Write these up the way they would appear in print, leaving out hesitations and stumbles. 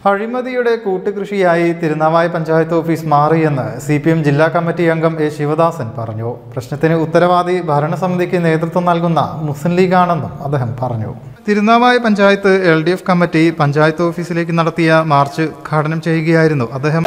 അഴിമതിയുടെ കൂട്ടുകൃഷിയായി തിരുനാവായ പഞ്ചായത്ത് ഓഫീസ് മാറിയെന്ന് CPM ജില്ലാ കമ്മിറ്റി അംഗം എ ശിവദാസൻ പറഞ്ഞു. പ്രശ്നത്തിന് ഉത്തരവാദി ഭരണസമിതിക്ക് നേതൃത്വം നൽകുന്ന മുസ്ലിം ലീഗാണെന്നും അദ്ദേഹം പറഞ്ഞു. തിരുനാവായ പഞ്ചായത്ത് LDF കമ്മിറ്റി പഞ്ചായത്ത് ഓഫീസിലേക്ക് നടത്തിയ മാർച്ച് ഉദ്ഘാടനം ചെയ്യുകയായിരുന്നു അദ്ദേഹം.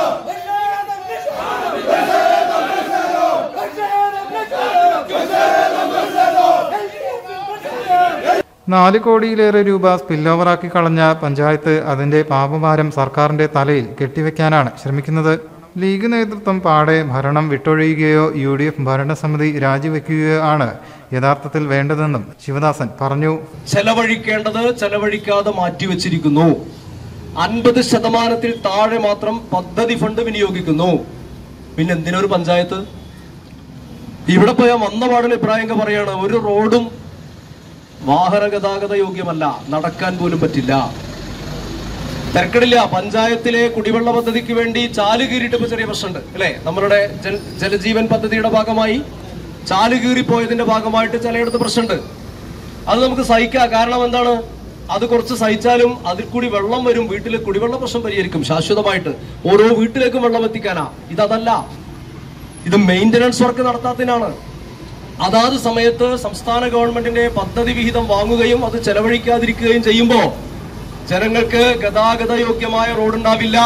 4 കോടിയിലേറെ രൂപ സ്പില്ലോവറാക്കി കളഞ്ഞ പഞ്ചായത്ത് അതിന്റെ പാപഭാരം സർക്കാരിന്റെ തലയിൽ കെട്ടിവെക്കാനാണ് ശ്രമിക്കുന്നത്. ലീഗ് നേതൃത്വം പാടെ ഭരണം വിട്ടൊഴിയുകയോ UDF ഭരണസമിതി രാജിവെക്കുകയോ ആണ് യഥാർത്ഥത്തിൽ വേണ്ടതെന്നും ശിവദാസൻ പറഞ്ഞു. ചെലവഴിക്കേണ്ടത് ചെലവഴിക്കാതെ മാറ്റിവെച്ചിരിക്കുന്നു. 50% താഴെ മാത്രം പദ്ധതി ഫണ്ട് വിനിയോഗിക്കുന്നു. പിന്നെ എന്തിനൊരു പഞ്ചായത്ത്? ഇവിടെ പോയാൽ വന്ന പാടിൽ അഭിപ്രായം പറയാണ്, ഒരു റോഡും വാഹന ഗതാഗത യോഗ്യമല്ല, നടക്കാൻ പോലും പറ്റില്ല. തിരക്കടില്ല. പഞ്ചായത്തിലെ കുടിവെള്ള പദ്ധതിക്ക് വേണ്ടി ചാല് കീറിയിട്ടപ്പോ ചെറിയ പ്രശ്നമുണ്ട് അല്ലെ? നമ്മളുടെ ജലജീവൻ പദ്ധതിയുടെ ഭാഗമായി ചാല് കീറിപ്പോയതിന്റെ ഭാഗമായിട്ട് ചിലയിടത്ത് പ്രശ്നമുണ്ട്. അത് നമുക്ക് സഹിക്കാം. കാരണം എന്താണ്? അത് കുറച്ച് സഹിച്ചാലും അതിൽ കൂടി വെള്ളം വരും. വീട്ടിലെ കുടിവെള്ള പ്രശ്നം പരിഹരിക്കും ശാശ്വതമായിട്ട്. ഓരോ വീട്ടിലേക്കും വെള്ളം എത്തിക്കാനാ. ഇതല്ല, ഇത് മെയിന്റനൻസ് വർക്ക് നടത്താത്തതിനാണ്. അതാത് സമയത്ത് സംസ്ഥാന ഗവൺമെന്റിന്റെ പദ്ധതി വിഹിതം വാങ്ങുകയും അത് ചെലവഴിക്കാതിരിക്കുകയും ചെയ്യുമ്പോൾ ജനങ്ങൾക്ക് ഗതാഗത യോഗ്യമായ റോഡുണ്ടാവില്ല.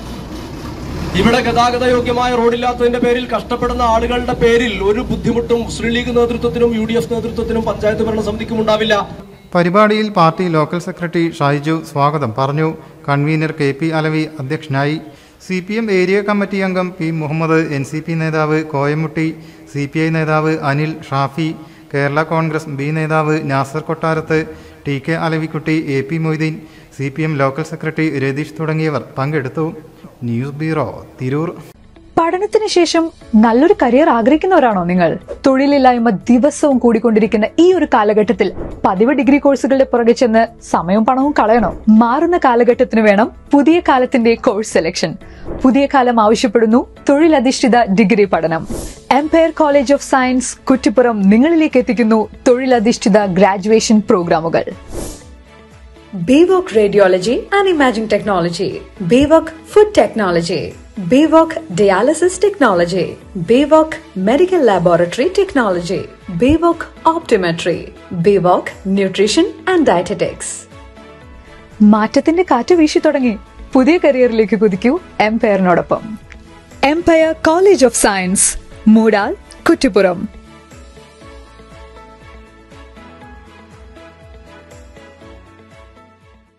ഇവിടെ ഗതാഗത യോഗ്യമായ റോഡില്ലാത്തതിന്റെ പേരിൽ കഷ്ടപ്പെടുന്ന ആളുകളുടെ പേരിൽ ഒരു ബുദ്ധിമുട്ടും മുസ്ലിം ലീഗ് നേതൃത്വത്തിനും UDF നേതൃത്വത്തിനും പഞ്ചായത്ത് ഭരണസമിതിക്കും ഉണ്ടാവില്ല. പരിപാടിയിൽ പാർട്ടി ലോക്കൽ സെക്രട്ടറി ഷൈജു സ്വാഗതം പറഞ്ഞു. കൺവീനർ KP അലവി അധ്യക്ഷനായി. CPM ഏരിയ കമ്മിറ്റി അംഗം P മുഹമ്മദ്, NCP നേതാവ് കോയമുട്ടി, CPI നേതാവ് അനിൽ ഷാഫി, കേരള കോൺഗ്രസ് B നേതാവ് Nasar Kottarath, TK Alavikutty, AP Moideen, CPM local secretary Ratheesh തുടങ്ങിയവർ പങ്കെടുത്തു. News bureau, Tirur. പഠനത്തിന് ശേഷം നല്ലൊരു കരിയർ ആഗ്രഹിക്കുന്നവരാണോ നിങ്ങൾ? തൊഴിലില്ലായ്മ ദിവസവും കൂടിക്കൊണ്ടിരിക്കുന്ന ഈ ഒരു കാലഘട്ടത്തിൽ പതിവ് ഡിഗ്രി കോഴ്സുകളുടെ പുറകെ ചെന്ന് സമയവും പണവും കളയണോ? മാറുന്ന കാലഘട്ടത്തിന് വേണം പുതിയ കാലത്തിന്റെ കോഴ്സ് സെലക്ഷൻ. പുതിയ കാലം ആവശ്യപ്പെടുന്നു തൊഴിലധിഷ്ഠിത ഡിഗ്രി പഠനം. Empire College of Science Kuttippuram നിങ്ങളിലേക്ക് എത്തിക്കുന്നു തൊഴിലധിഷ്ഠിത ഗ്രാജുവേഷൻ പ്രോഗ്രാമുകൾ. BVOC Radiology and Imaging Technology, BVOC Food Technology, BVOC Dialysis Technology, BVOC Medical Laboratory Technology, BVOC Optometry, BVOC Nutrition and Dietetics. മാറ്റത്തിന്റെ കാറ്റ് വീശി തുടങ്ങി. പുതിയ കരിയറിലേക്ക് കുതിക്കൂ എംപയറിനോടൊപ്പം. Empire College of Science, Moodal, Kuttippuram.